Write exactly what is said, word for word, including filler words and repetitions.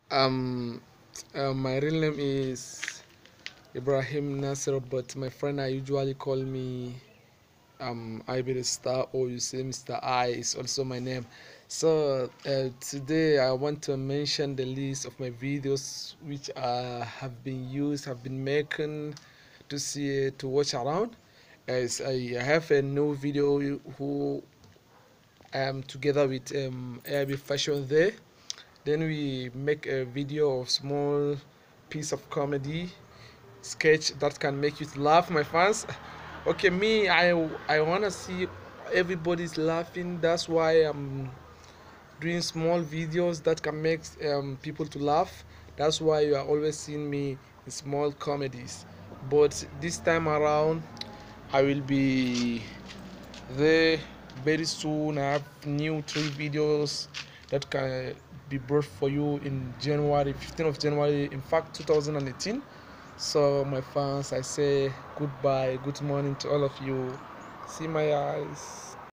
Um, uh, my real name is Ibrahim Nasser, but my friend I usually call me um Iber Star, or you say Mister I is also my name. So uh, today I want to mention the list of my videos which uh, have been used, have been making to see to watch around. As I have a new video who I am together with um, A I B Fashion there. Then we make a video of small piece of comedy sketch that can make you laugh, my fans. Okay, me, I I wanna see everybody's laughing. That's why I'm doing small videos that can make um, people to laugh. That's why you are always seeing me in small comedies. But this time around, I will be there very soon. I have new three videos that can be brought for you in January, fifteenth of January, in fact, two thousand eighteen. So, my fans, I say goodbye, good morning to all of you. See my eyes.